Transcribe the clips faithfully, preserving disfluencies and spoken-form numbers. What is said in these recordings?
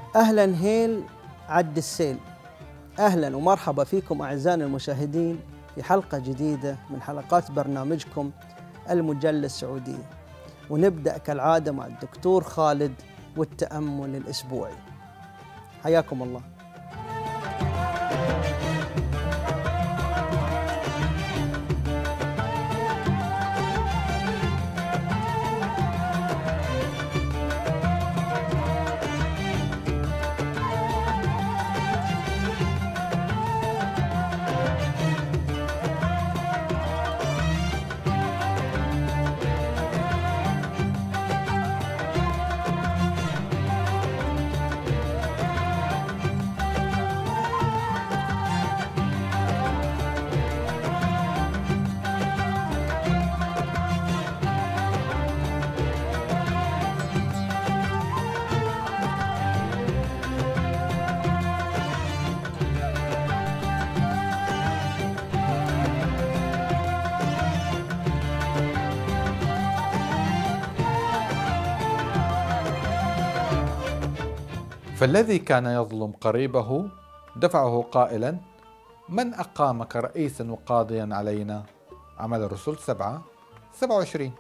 أهلا هيل عد السيل. أهلا ومرحبا فيكم أعزائنا المشاهدين في حلقة جديدة من حلقات برنامجكم المجلة السعودية، ونبدأ كالعادة مع الدكتور خالد والتأمل الأسبوعي. حياكم الله. فالذي كان يظلم قريبه دفعه قائلا: من أقامك رئيسا وقاضيا علينا؟ أعمال الرسل سبعة سبعة وعشرين.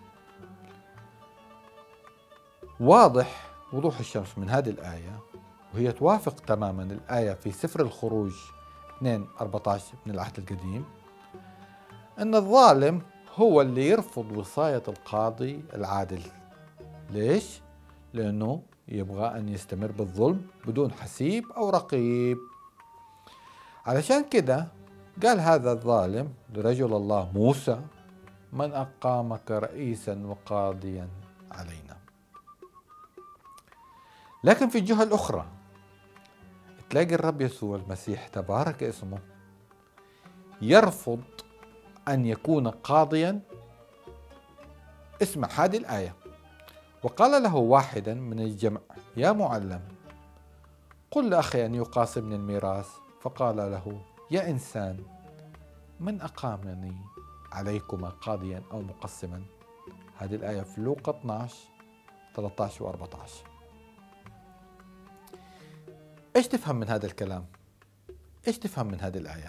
واضح وضوح الشمس من هذه الآية، وهي توافق تماما الآية في سفر الخروج اثنين أربعة عشر من العهد القديم، أن الظالم هو اللي يرفض وصاية القاضي العادل. ليش؟ لأنه يبغى أن يستمر بالظلم بدون حسيب أو رقيب. علشان كده قال هذا الظالم لرجل الله موسى: من أقامك رئيسا وقاضيا علينا. لكن في الجهة الأخرى تلاقي الرب يسوع المسيح تبارك اسمه يرفض أن يكون قاضيا. اسمع هذه الآية: وقال له واحدا من الجمع: يا معلم، قل لأخي أن يقاسمني الميراث. فقال له: يا إنسان، من أقامني عليكما قاضيا أو مقسما؟ هذه الآية في لوقا اثني عشر ثلاثة عشر و أربعة عشر. إيش تفهم من هذا الكلام؟ إيش تفهم من هذه الآية؟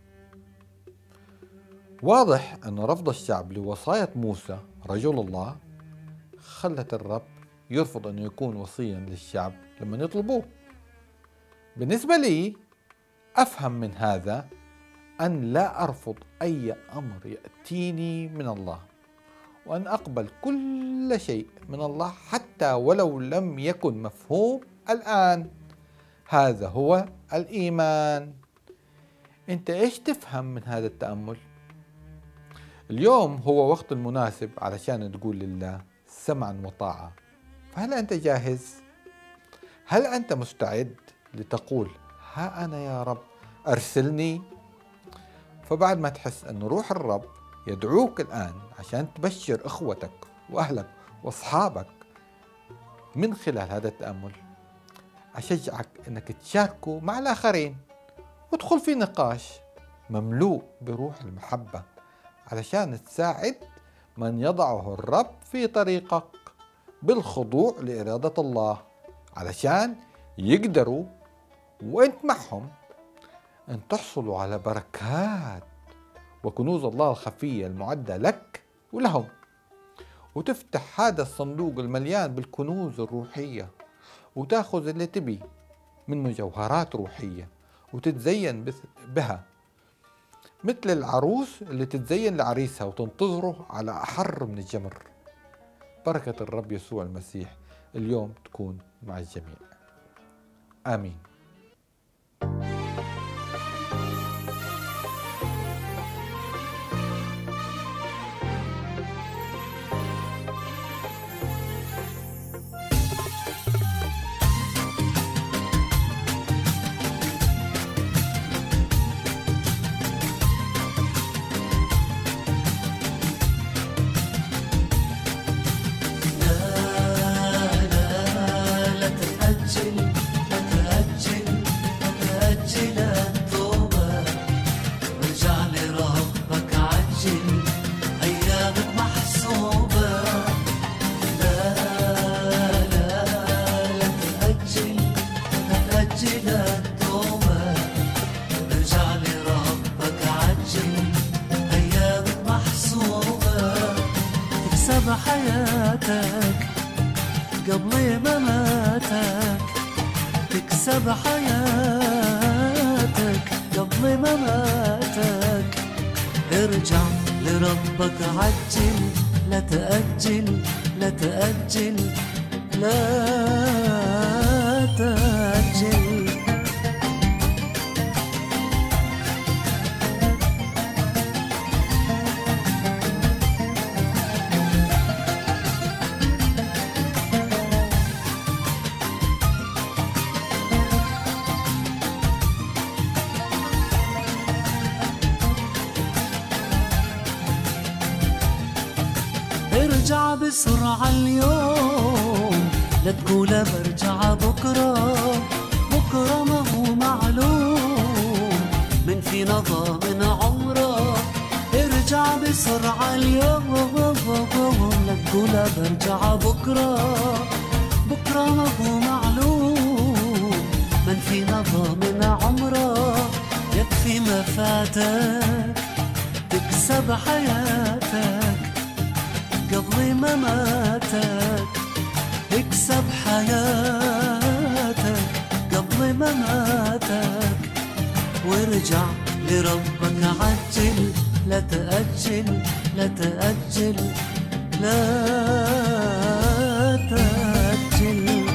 واضح أن رفض الشعب لوصاية موسى رجل الله خلت الرب يرفض أن يكون وصيا للشعب لما يطلبوه. بالنسبة لي أفهم من هذا أن لا أرفض أي أمر يأتيني من الله، وأن أقبل كل شيء من الله حتى ولو لم يكن مفهوم الآن. هذا هو الإيمان. أنت إيش تفهم من هذا التأمل؟ اليوم هو وقت المناسب علشان تقول لله سمعا وطاعة. فهل أنت جاهز؟ هل أنت مستعد لتقول: ها أنا يا رب أرسلني؟ فبعد ما تحس أن روح الرب يدعوك الآن عشان تبشر إخوتك وأهلك وأصحابك من خلال هذا التأمل، أشجعك أنك تشاركه مع الآخرين وادخل في نقاش مملوء بروح المحبة علشان تساعد من يضعه الرب في طريقك بالخضوع لإرادة الله، علشان يقدروا وانت معهم ان تحصلوا على بركات وكنوز الله الخفية المعدة لك ولهم، وتفتح هذا الصندوق المليان بالكنوز الروحية وتاخذ اللي تبي من مجوهرات روحية وتتزين بها مثل العروس اللي تتزين لعريسها وتنتظره على أحر من الجمر. بركة الرب يسوع المسيح اليوم تكون مع الجميع. آمين. لا لا لا تتأجل، لا تتأجل تكسب حياتك قبل مماتك، تكسب حياتك قبل مماتك. ارجع لربك عجل، لا تأجل لا تأجل لا تأجل. ارجع بسرعة اليوم، لا تقول برجع بكرة، بكرة ما هو معلوم من في نظام من عمره. ارجع بسرعة اليوم، لا تقول برجع بكرة، بكرة ما هو معلوم من في نظام من عمره. يكفي ما فاتك تكسب حياتك قبل مماتك، اكسب حياتك قبل مماتك. وارجع لربك عجل، لا تأجل لا تأجل لا تأجل.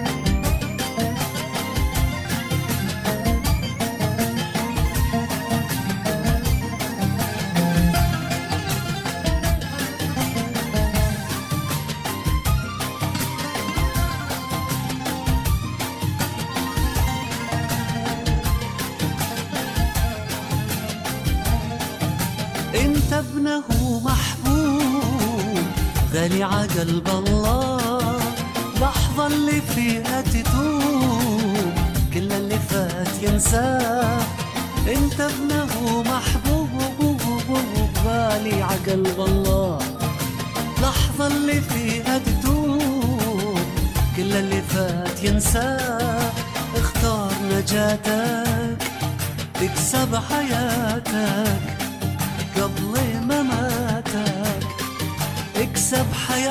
انت ابنه محبوب غالي عقلب الله، لحظة اللي فيها تتوب كل اللي فات ينساه. انت ابنه محبوب غالي عقلب الله، لحظة اللي فيها تتوب كل اللي فات ينساه. اختار نجاتك تكسب حياتك قبل مماتك، اكسب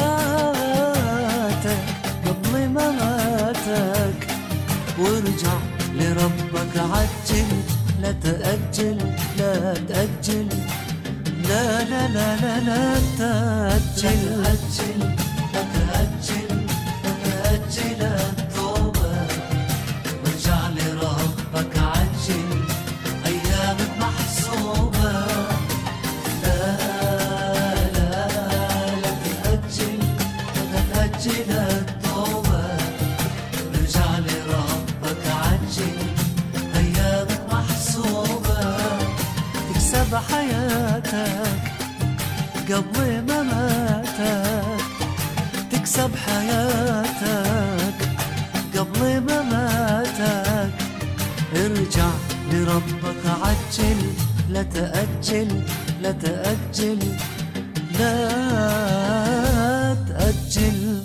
حياتك قبل مماتك. وارجع لربك عجل، لا تأجل لا تأجل لا لا لا لا لا تأجل. أجل لا تأجل لا تأجل التوبة، وارجع لربك عجل أيامك محسوبة. أجل التوبة، ارجع لربك عجل أيامك محسوبة. تكسب حياتك قبل مماتك، تكسب حياتك قبل مماتك. ارجع لربك عجل، لا تأجل لا تأجل لا تأجل.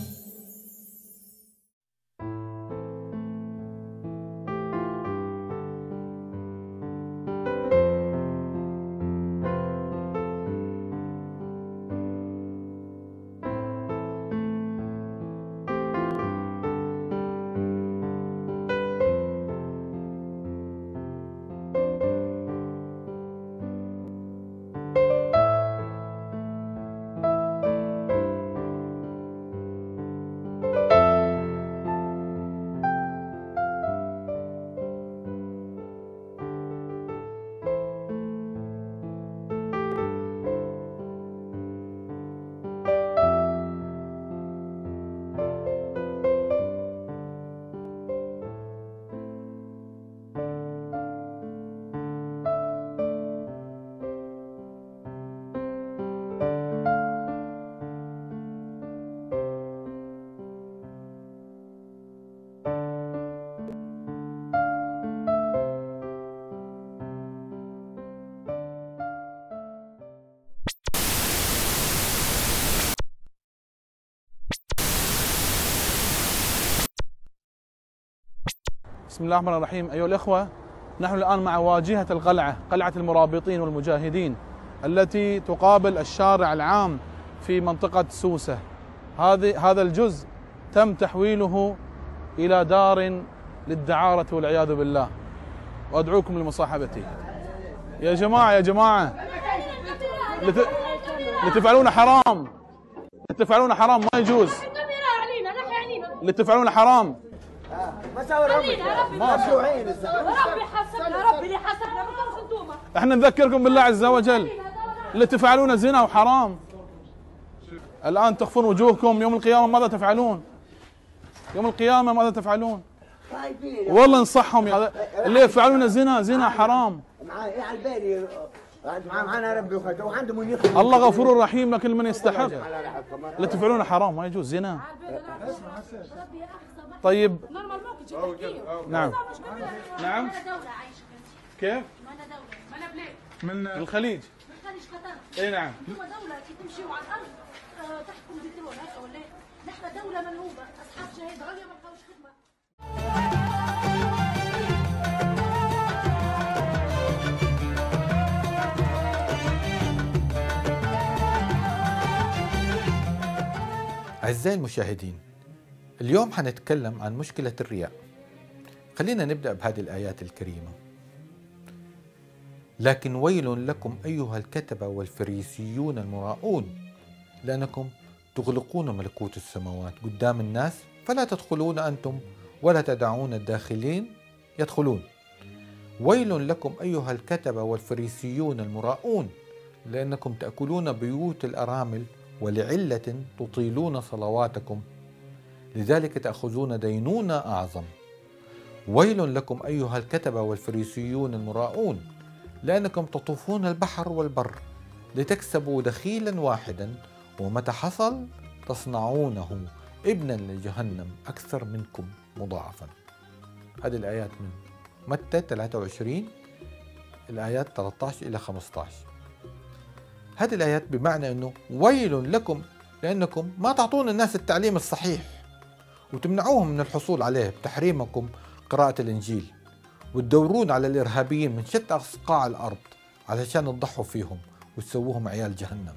بسم الله الرحمن الرحيم. أيها الأخوة، نحن الآن مع واجهة القلعة، قلعة المرابطين والمجاهدين التي تقابل الشارع العام في منطقة سوسة. هذه هذا الجزء تم تحويله إلى دار للدعارة والعياذ بالله، وأدعوكم لمصاحبتي. يا جماعة يا جماعة، اللي تفعلونه حرام، اللي تفعلونه حرام، ما يجوز. اللي تفعلونه حرام. مساوي ربي مفتوحين ربي حسبنا، ربي اللي حسبنا، بطلش انتوما. احنا نذكركم بالله عز وجل، اللي تفعلونه زنا وحرام. الآن تخفون وجوهكم، يوم القيامة ماذا تفعلون؟ يوم القيامة ماذا تفعلون؟ والله انصحهم، اللي يفعلون زنا زنا حرام. معايا على البالي معانا ربي وخده وعنده من الله غفور رحيم لكل من يستحق. اللي تفعلونه حرام، ما يجوز، زنا. طيب نعم نعم كيف؟ من الخليج. اي نعم. هو دولة تمشي على الأرض تحكم بترول هكا ولا ايه؟ نحن دولة منهوبة، أصحاب شهادة عليا ما بقاوش خدمة. أعزائي المشاهدين، اليوم حنتكلم عن مشكلة الرياء. خلينا نبدأ بهذه الآيات الكريمة. لكن ويل لكم أيها الكتبة والفريسيون المراؤون، لأنكم تغلقون ملكوت السماوات قدام الناس فلا تدخلون أنتم ولا تدعون الداخلين يدخلون. ويل لكم أيها الكتبة والفريسيون المراؤون، لأنكم تأكلون بيوت الأرامل ولعلة تطيلون صلواتكم، لذلك تأخذون دينونة أعظم. ويل لكم أيها الكتبة والفريسيون المراؤون، لأنكم تطوفون البحر والبر لتكسبوا دخيلا واحدا، ومتى حصل تصنعونه ابنا لجهنم أكثر منكم مضاعفا. هذه الآيات من متى ثلاثة وعشرين الآيات ثلاثة عشر إلى خمسة عشر. هذه الآيات بمعنى أنه ويل لكم لأنكم ما تعطون الناس التعليم الصحيح وتمنعوهم من الحصول عليه بتحريمكم قراءة الإنجيل، وتدورون على الإرهابيين من شتى أصقاع الأرض علشان تضحوا فيهم وتسووهم عيال جهنم.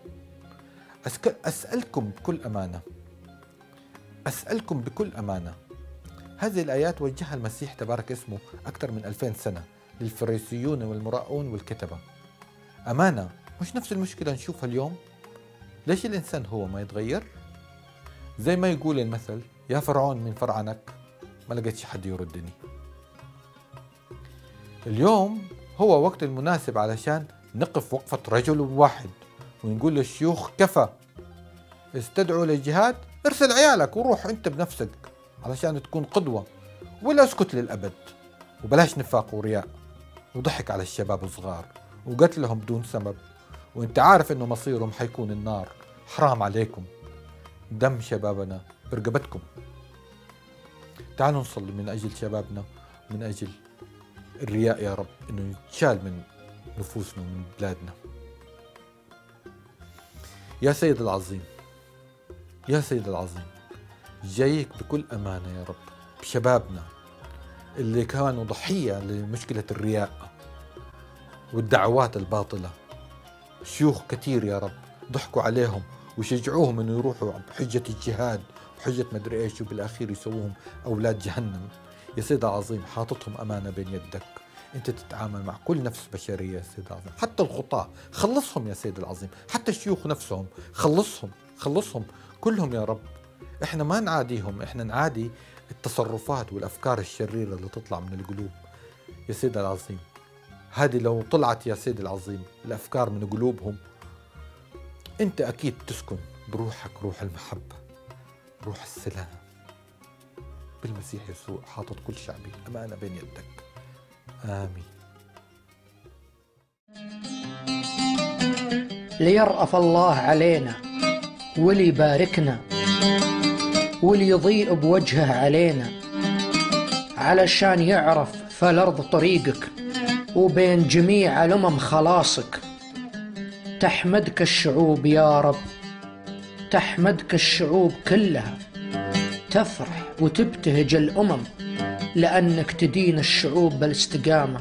أسألكم بكل أمانة أسألكم بكل أمانة هذه الآيات وجهها المسيح تبارك اسمه أكثر من ألفين سنة للفريسيون والمراؤون والكتبة. أمانة، مش نفس المشكلة نشوفها اليوم؟ ليش الإنسان هو ما يتغير؟ زي ما يقول المثل، يا فرعون من فرعنك، ما لقيتش حد يردني. اليوم هو وقت المناسب علشان نقف وقفة رجل واحد ونقول للشيوخ كفى، استدعوا للجهاد، ارسل عيالك وروح انت بنفسك علشان تكون قدوة، ولا اسكت للأبد. وبلاش نفاق ورياء وضحك على الشباب الصغار وقتلهم بدون سبب، وانت عارف انه مصيرهم حيكون النار. حرام عليكم، دم شبابنا برقبتكم. تعالوا نصلي من أجل شبابنا، من أجل الرياء يا رب انه يتشال من نفوسنا ومن بلادنا. يا سيد العظيم، يا سيد العظيم، جايك بكل أمانة يا رب بشبابنا اللي كانوا ضحية لمشكلة الرياء والدعوات الباطلة. شيوخ كثير يا رب ضحكوا عليهم وشجعوهم انه يروحوا بحجة الجهاد وحجة مدري ايش، وبالاخير يسووهم اولاد جهنم. يا سيد العظيم، حاططهم امانة بين يدك، انت تتعامل مع كل نفس بشرية يا سيد العظيم، حتى الخطاة خلصهم يا سيد العظيم، حتى الشيوخ نفسهم خلصهم خلصهم كلهم يا رب. احنا ما نعاديهم، احنا نعادي التصرفات والافكار الشريرة اللي تطلع من القلوب. يا سيد العظيم، هذه لو طلعت يا سيد العظيم الافكار من قلوبهم، انت اكيد تسكن بروحك روح المحبة، روح السلام. بالمسيح يسوع حاطط كل شعبي امانة بين يدك. آمين. ليرأف الله علينا وليباركنا وليضيء بوجهه علينا، علشان يعرف في الأرض طريقك وبين جميع الأمم خلاصك. تحمدك الشعوب يا رب، تحمدك الشعوب كلها، تفرح وتبتهج الأمم لأنك تدين الشعوب بالاستقامة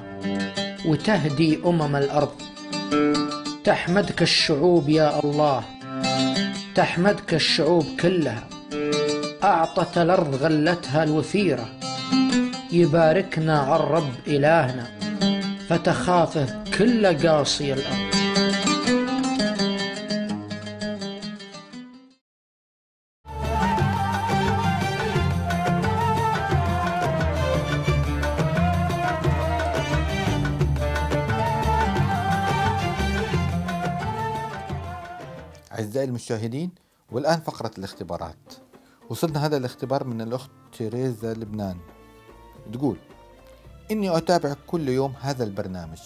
وتهدي أمم الأرض. تحمدك الشعوب يا الله، تحمدك الشعوب كلها، أعطت الأرض غلتها الوفيرة، يباركنا على الرب إلهنا، فتخافه كل قاصي الأرض. أعزائي المشاهدين، والآن فقرة الاختبارات. وصلنا هذا الاختبار من الأخت تيريزا لبنان، تقول: إني أتابع كل يوم هذا البرنامج،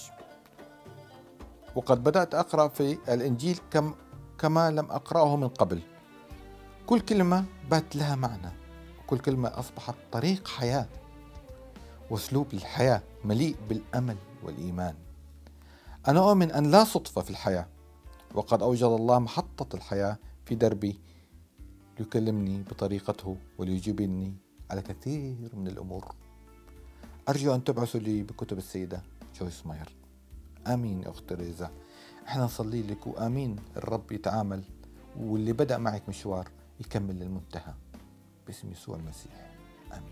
وقد بدأت أقرأ في الإنجيل كم كما لم أقرأه من قبل. كل كلمة بات لها معنى، وكل كلمة أصبحت طريق حياة وأسلوب الحياة مليء بالأمل والإيمان. أنا أؤمن أن لا صدفة في الحياة، وقد أوجد الله محطة الحياة في دربي ليكلمني بطريقته وليجيبني على كثير من الأمور. أرجو أن تبعثوا لي بكتب السيدة جويس ماير. آمين يا أخت تيريزا، إحنا نصلي لك، وآمين الرب يتعامل، واللي بدأ معك مشوار يكمل للمنتهى باسم يسوع المسيح. آمين.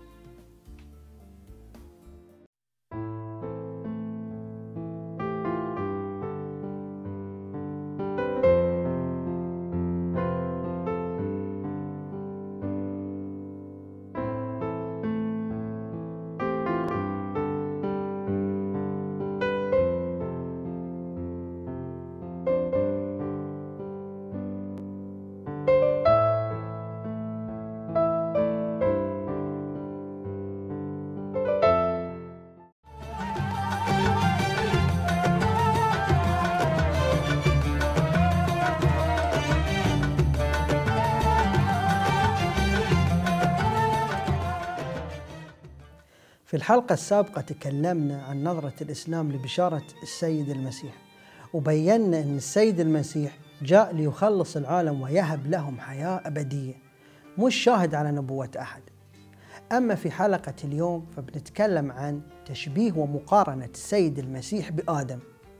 في الحلقة السابقة تكلمنا عن نظرة الإسلام لبشارة السيد المسيح، وبينا أن السيد المسيح جاء ليخلص العالم ويهب لهم حياة أبدية، مش شاهد على نبوة أحد. أما في حلقة اليوم فبنتكلم عن تشبيه ومقارنة السيد المسيح بآدم.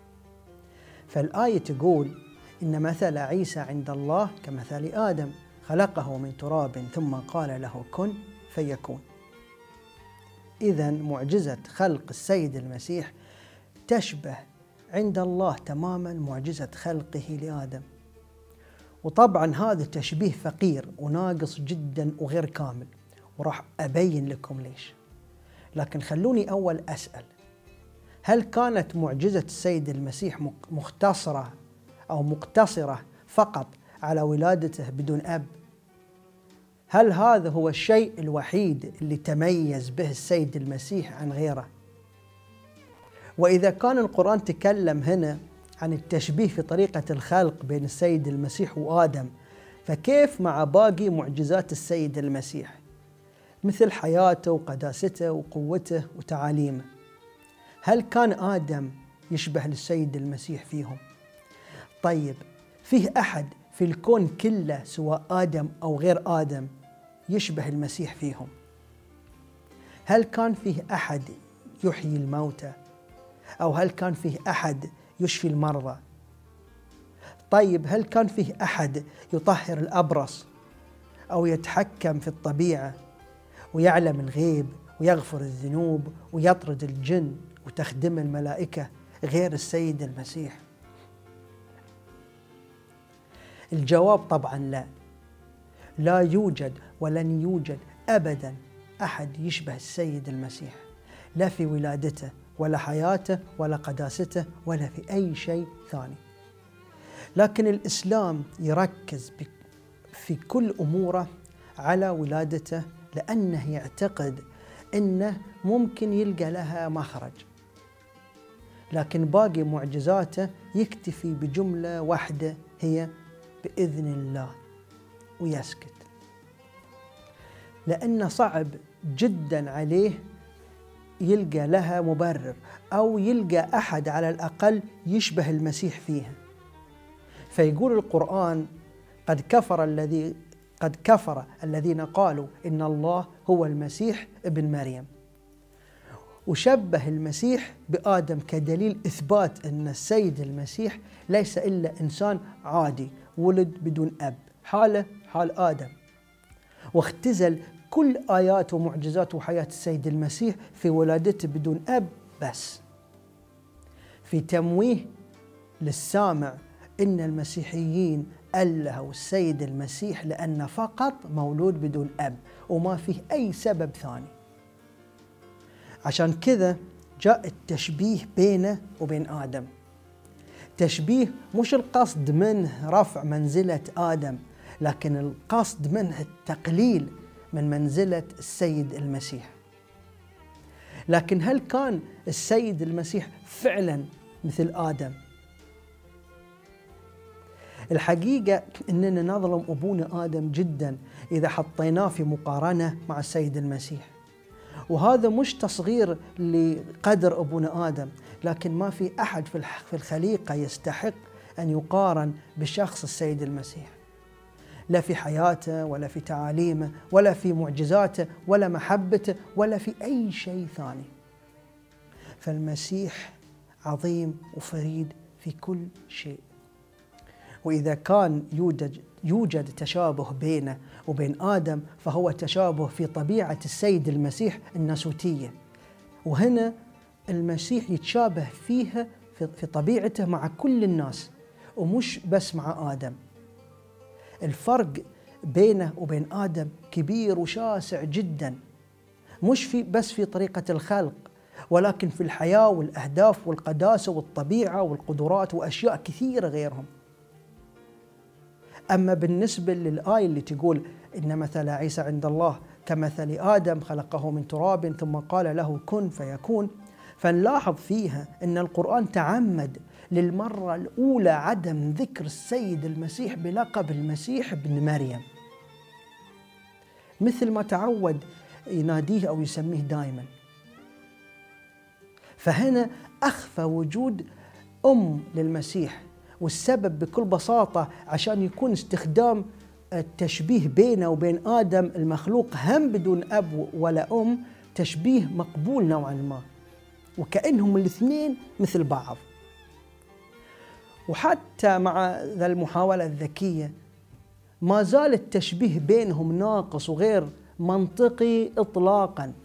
فالآية تقول: إن مثل عيسى عند الله كمثل آدم، خلقه من تراب ثم قال له كن فيكون. إذن معجزة خلق السيد المسيح تشبه عند الله تماما معجزة خلقه لآدم. وطبعا هذا التشبيه فقير وناقص جدا وغير كامل، وراح أبين لكم ليش. لكن خلوني أول أسأل: هل كانت معجزة السيد المسيح مختصرة أو مقتصرة فقط على ولادته بدون أب؟ هل هذا هو الشيء الوحيد اللي تميز به السيد المسيح عن غيره؟ وإذا كان القرآن تكلم هنا عن التشبيه في طريقة الخلق بين السيد المسيح وآدم، فكيف مع باقي معجزات السيد المسيح مثل حياته وقداسته وقوته وتعاليمه؟ هل كان آدم يشبه للسيد المسيح فيهم؟ طيب، فيه أحد في الكون كله سواء آدم أو غير آدم يشبه المسيح فيهم؟ هل كان فيه أحد يحيي الموتى؟ أو هل كان فيه أحد يشفي المرضى؟ طيب، هل كان فيه أحد يطهر الأبرص أو يتحكم في الطبيعة ويعلم الغيب ويغفر الذنوب ويطرد الجن وتخدم الملائكة غير السيد المسيح؟ الجواب طبعا لا، لا يوجد ولن يوجد أبدا أحد يشبه السيد المسيح، لا في ولادته ولا حياته ولا قداسته ولا في أي شيء ثاني. لكن الإسلام يركز في كل أموره على ولادته، لأنه يعتقد أنه ممكن يلقى لها مخرج. لكن باقي معجزاته يكتفي بجملة واحدة هي بإذن الله ويسكت، لأنه صعب جدا عليه يلقى لها مبرر أو يلقى أحد على الأقل يشبه المسيح فيها. فيقول القرآن: قد كفر الذي قد كفر الذين قالوا إن الله هو المسيح ابن مريم، وشبه المسيح بآدم كدليل إثبات أن السيد المسيح ليس إلا إنسان عادي ولد بدون أب. حاله حال آدم، واختزل كل آيات ومعجزات وحياة السيد المسيح في ولادته بدون أب بس، في تمويه للسامع إن المسيحيين ألهوا السيد المسيح لأنه فقط مولود بدون أب وما فيه أي سبب ثاني. عشان كذا جاء التشبيه بينه وبين آدم، تشبيه مش القصد منه رفع منزلة آدم، لكن القصد منه التقليل من منزلة السيد المسيح. لكن هل كان السيد المسيح فعلا مثل آدم؟ الحقيقة إننا نظلم أبونا آدم جدا إذا حطيناه في مقارنة مع السيد المسيح، وهذا مش تصغير لقدر أبونا آدم، لكن ما في أحد في الخليقة يستحق أن يقارن بشخص السيد المسيح، لا في حياته ولا في تعاليمه ولا في معجزاته ولا محبته ولا في أي شيء ثاني. فالمسيح عظيم وفريد في كل شيء. وإذا كان يوجد يوجد تشابه بينه وبين آدم، فهو تشابه في طبيعة السيد المسيح الناسوتية، وهنا المسيح يتشابه فيها في طبيعته مع كل الناس ومش بس مع آدم. الفرق بينه وبين آدم كبير وشاسع جدا، مش في بس في طريقة الخلق، ولكن في الحياة والأهداف والقداسة والطبيعة والقدرات وأشياء كثيرة غيرهم. أما بالنسبة للآية اللي تقول إن مثل عيسى عند الله كمثل آدم خلقه من تراب ثم قال له كن فيكون، فنلاحظ فيها أن القرآن تعمد للمرة الأولى عدم ذكر السيد المسيح بلقب المسيح ابن مريم، مثل ما تعود يناديه أو يسميه دائما. فهنا أخفى وجود أم للمسيح، والسبب بكل بساطة عشان يكون استخدام التشبيه بينه وبين آدم المخلوق هم بدون أب ولا أم تشبيه مقبول نوعا ما، وكأنهم الاثنين مثل بعض. وحتى مع ذا المحاولة الذكية ما زال التشبيه بينهم ناقص وغير منطقي إطلاقا.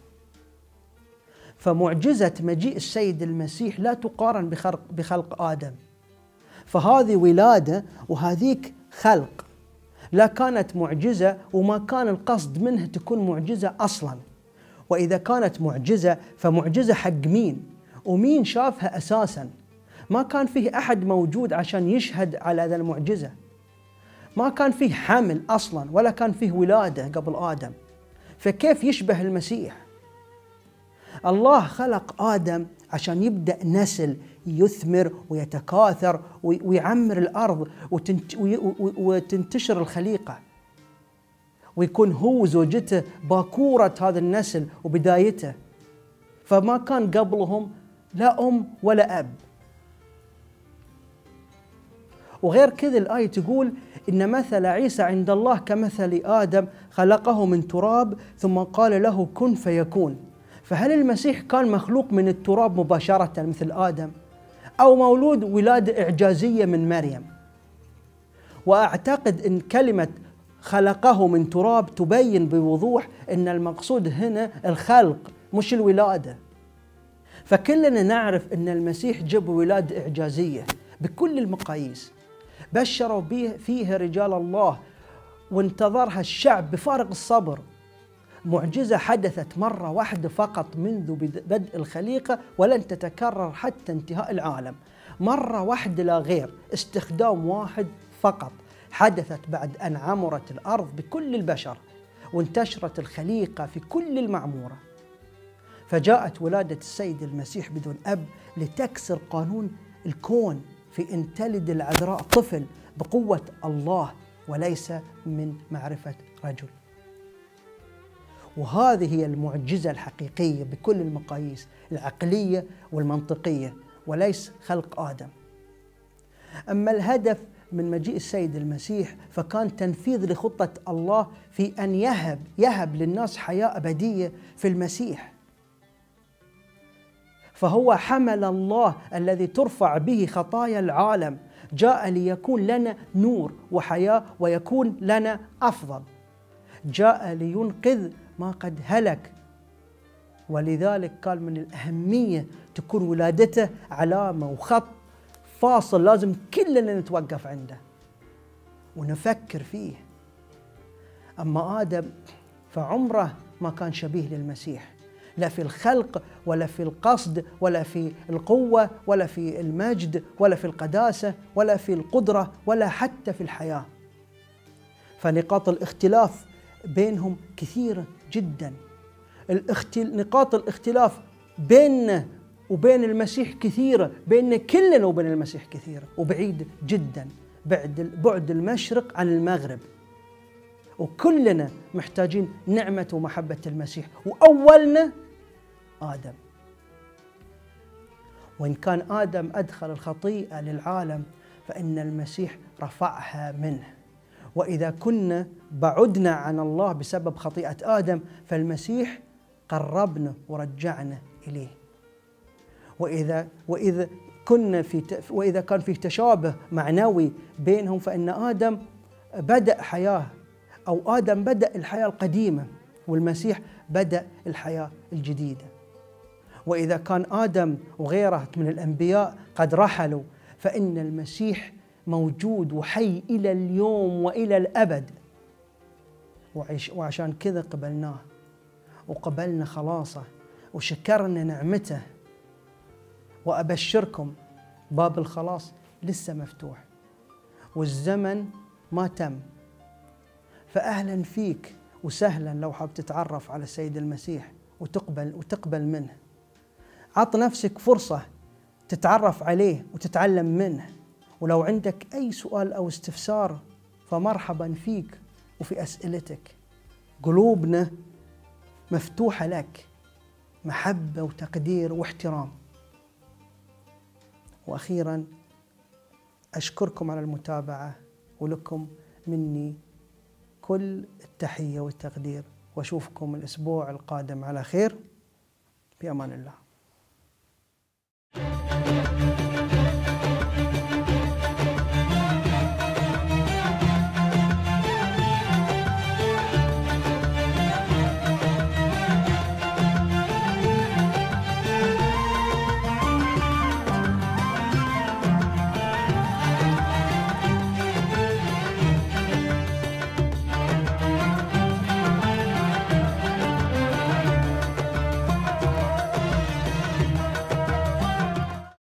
فمعجزة مجيء السيد المسيح لا تقارن بخلق, بخلق آدم، فهذه ولادة وهذيك خلق، لا كانت معجزة وما كان القصد منها تكون معجزة أصلا. وإذا كانت معجزة فمعجزة حق مين؟ ومين شافها أساسا؟ ما كان فيه أحد موجود عشان يشهد على ذا المعجزة، ما كان فيه حمل أصلا ولا كان فيه ولادة قبل آدم، فكيف يشبه المسيح؟ الله خلق آدم عشان يبدأ نسل يثمر ويتكاثر ويعمر الأرض وتنتشر الخليقة، ويكون هو وزوجته باكورة هذا النسل وبدايته، فما كان قبلهم لا أم ولا أب. وغير كذا الآية تقول إن مثل عيسى عند الله كمثل آدم خلقه من تراب ثم قال له كن فيكون. فهل المسيح كان مخلوق من التراب مباشرة مثل آدم، أو مولود ولادة إعجازية من مريم؟ وأعتقد أن كلمة خلقه من تراب تبين بوضوح أن المقصود هنا الخلق مش الولادة. فكلنا نعرف أن المسيح جاب ولادة إعجازية بكل المقاييس، بشروا فيها رجال الله وانتظرها الشعب بفارغ الصبر. معجزة حدثت مرة واحدة فقط منذ بدء الخليقة ولن تتكرر حتى انتهاء العالم، مرة واحدة لا غير، استخدام واحد فقط حدثت بعد أن عمرت الأرض بكل البشر وانتشرت الخليقة في كل المعمورة. فجاءت ولادة السيد المسيح بدون أب لتكسر قانون الكون في أن تلد العذراء طفل بقوة الله وليس من معرفة رجل. وهذه هي المعجزة الحقيقية بكل المقاييس العقلية والمنطقية، وليس خلق آدم. أما الهدف من مجيء السيد المسيح فكان تنفيذ لخطة الله في أن يهب يهب للناس حياة أبدية في المسيح. فهو حمل الله الذي ترفع به خطايا العالم، جاء ليكون لنا نور وحياة ويكون لنا أفضل، جاء لينقذ ما قد هلك. ولذلك قال من الأهمية تكون ولادته علامة وخط فاصل لازم كلنا نتوقف عنده ونفكر فيه. أما آدم فعمره ما كان شبيه للمسيح، لا في الخلق ولا في القصد ولا في القوة ولا في المجد ولا في القداسة ولا في القدرة ولا حتى في الحياة. فنقاط الاختلاف بينهم كثيرة جدا. الاختل... نقاط الاختلاف بيننا وبين المسيح كثيرة، بيننا كلنا وبين المسيح كثيرة، وبعيد جدا، بعد بعد المشرق عن المغرب. وكلنا محتاجين نعمة ومحبة المسيح، وأولنا آدم. وإن كان آدم أدخل الخطيئة للعالم فإن المسيح رفعها منه. وإذا كنا بعدنا عن الله بسبب خطيئة آدم فالمسيح قربنا ورجعنا إليه. وإذا وإذا كنا في وإذا كان في تشابه معنوي بينهم فإن آدم بدأ حياة أو آدم بدأ الحياة القديمة والمسيح بدأ الحياة الجديدة. وإذا كان آدم وغيره من الأنبياء قد رحلوا فإن المسيح موجود وحي إلى اليوم وإلى الأبد. وعشان كذا قبلناه وقبلنا خلاصه وشكرنا نعمته. وأبشركم باب الخلاص لسه مفتوح والزمن ما تم. فأهلا فيك وسهلا لو حاب تتعرف على السيد المسيح وتقبل وتقبل منه. عط نفسك فرصة تتعرف عليه وتتعلم منه. ولو عندك أي سؤال أو استفسار فمرحبا فيك وفي أسئلتك. قلوبنا مفتوحة لك، محبة وتقدير واحترام. وأخيرا أشكركم على المتابعة ولكم مني كل التحية والتقدير، وأشوفكم الأسبوع القادم على خير. بأمان الله.